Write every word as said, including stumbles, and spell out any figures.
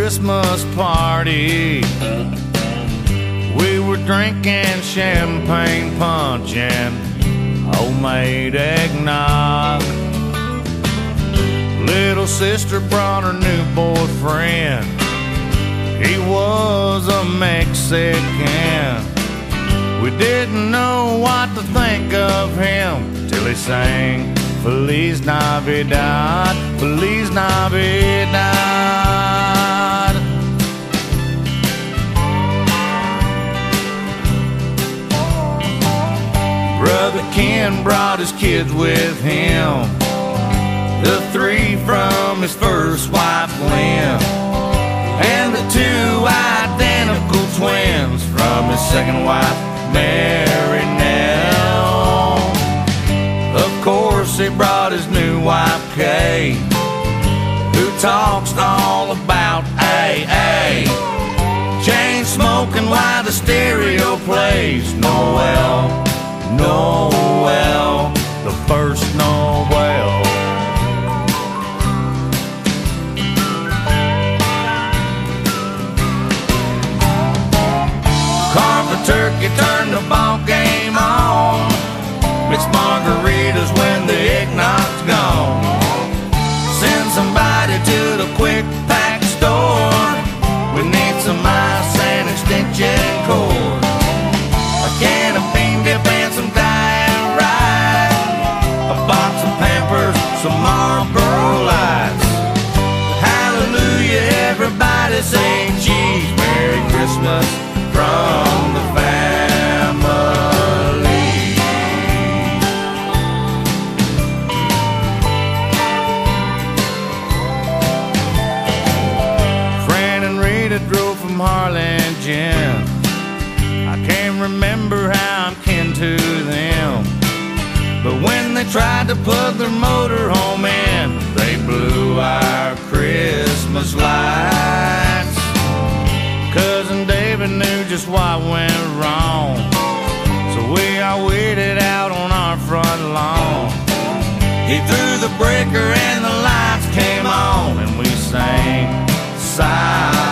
Christmas party. We were drinking champagne punch and homemade eggnog. Little sister brought her new boyfriend. He was a Mexican. We didn't know what to think of him till he sang Feliz Navidad, Feliz Navidad. Brother Ken brought his kids with him, the three from his first wife Lynn, and the two identical twins from his second wife Mary Nell. Of course he brought his new wife Kay, who talks all about A A, chain smoking while the stereo plays Noel, Noel, the first Noel. Carve the turkey, turn the ball game on, mix margaritas when the eggnog's gone. Send somebody to the quick pack store. We need some ice and extension cord, a can of bean dip and some diet rice, a box of Pampers, some Marlboro Lights. Hallelujah, everybody say cheese. Merry Christmas from the family. Fran and Rita drove from Harlingen. I can't remember how I'm kin to them, but when they tried to plug their motorhome in, they blew our Christmas lights. Cousin David knew just what went wrong, so we all waited out on our front lawn. He threw the breaker and the lights came on, and we sang Silent